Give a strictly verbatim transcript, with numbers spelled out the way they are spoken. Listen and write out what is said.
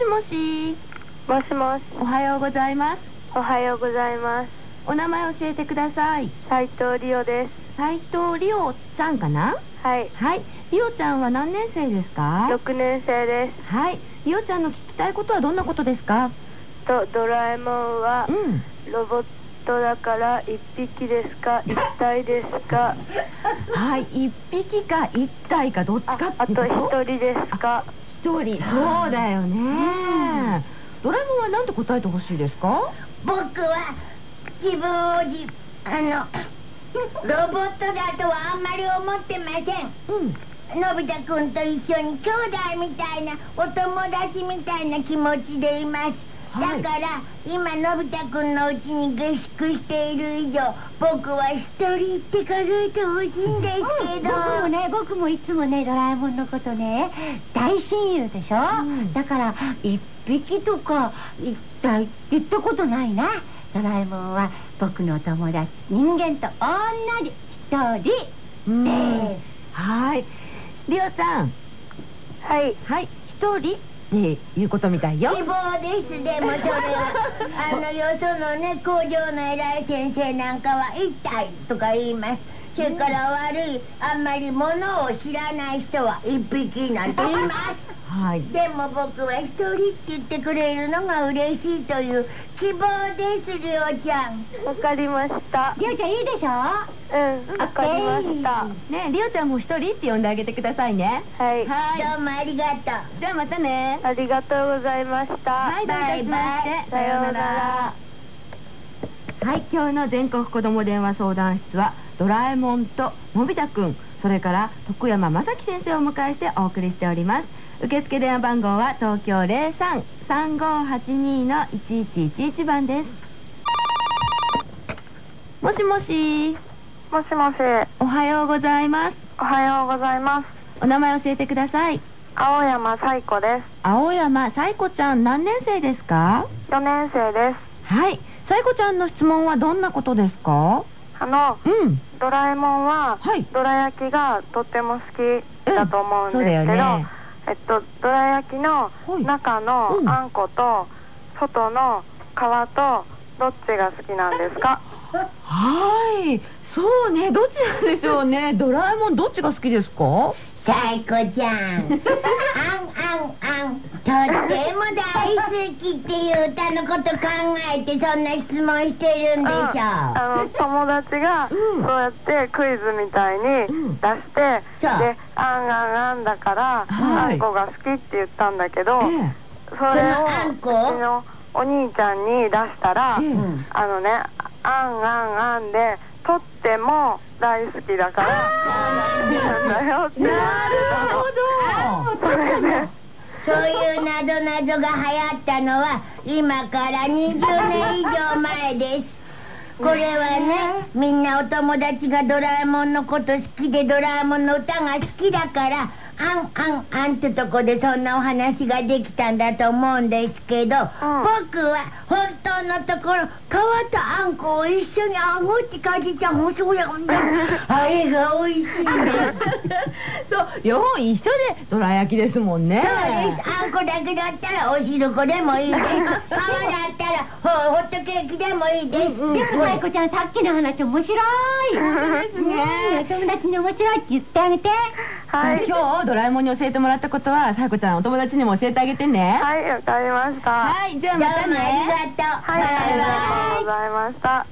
もし。 もしもし。 おはようございます。 おはようございます。 お名前教えてください。 斉藤理央です。 斉藤理央ちゃんかな。 はい。 はい。理央ちゃんは何年生ですか？ ろくねん生です。 はい。理央ちゃんの聞きたいことはどんなことですか？ とドラえもんは、うん、ロボットだから一匹ですか一体ですか？ はい、一匹か一体かどっちかってこと？ あと一人ですか？ 一人。そうだよね、うん、ドラえもんは何て答えてほしいですか？ 僕は自分をじあのロボットだとはあんまり思ってません。うん、のび太くんと一緒に兄弟みたいなお友達みたいな気持ちでいます。はい、だから今のび太くんのうちに下宿している以上僕は一人って数えてほしいんですけど、 うん、僕もね僕もいつもねドラえもんのことね大親友でしょ、うん、だから一匹とか一体って言ったことないな。ドラえもんは僕の友達人間と同じ一人、うん、です。 はい、リオさん。 はいはい、一人っていうことみたいよ。 希望です。でもそれはあのよそのね工場の偉い先生なんかは一体とか言います。それから悪いあんまりものを知らない人は一匹なんて言います。はい、でも僕は一人って言ってくれるのが嬉しいという希望です。リオちゃん。 わかりました。 リオちゃんいいでしょ？ うん、わかりました。 ね、リオちゃんも一人って呼んであげてくださいね。 はい。 はい。どうもありがとう。 じゃあまたね。 ありがとうございました。 はい、どういたしまして。 さようなら。 はい、今日の全国子ども電話相談室はドラえもんとのび太くん、それから徳山正樹先生をお迎えしてお送りしております。受付電話番号は東京 ゼロさん さんごはちに のいちいちいちいち番です。もしもし。 もしもし。 おはようございます。 おはようございます。 お名前教えてください。 青山彩子です。 青山彩子ちゃん、何年生ですか？ よねん生です。 はい、彩子ちゃんの質問はどんなことですか？ あの、うん、ドラえもんは、はい、どら焼きがとっても好きだと思うんですけど、うん、えっと、どら焼きの中のあんこと外の皮とどっちが好きなんですか？ はい、そうね、どっちなんでしょうね。ドラえもんどっちが好きですか？ 彩子ちゃん、あんあんあん、とっても大好きっていう歌のこと考えてそんな質問してるんでしょう。 あの友達がそうやってクイズみたいに出して、うん、であんあんあんだから、はい、あんこが好きって言ったんだけど、ええ、それをうちのお兄ちゃんに出したら、ええ、あのね、あんあんあんでとっても大好きだからなんだよって言ってたの。 なるほど。 それでそういうなぞなぞが流行ったのは今からにじゅうねん以上前です。これはね、みんなお友達がドラえもんのこと好きでドラえもんの歌が好きだからあんあんあんってとこでそんなお話ができたんだと思うんですけど、うん、僕は本当のところ皮とあんこを一緒にあごってかじたもそうやんだあれが美味しいんですそう、両方一緒でどら焼きですもんね。 そうです。あんこだけだったらおしるこでもいいです皮だったらホットケーキでもいいです。 でも彩子ちゃん、さっきの話面白い。 そうですね。 お友達に面白いって言ってあげて。 はい、 今日ドラえもんに教えてもらったことは彩子ちゃんお友達にも教えてあげてね。 はい、わかりました。 はい、じゃあまたね。 どうもありがとう。 はい、ありがとうございました。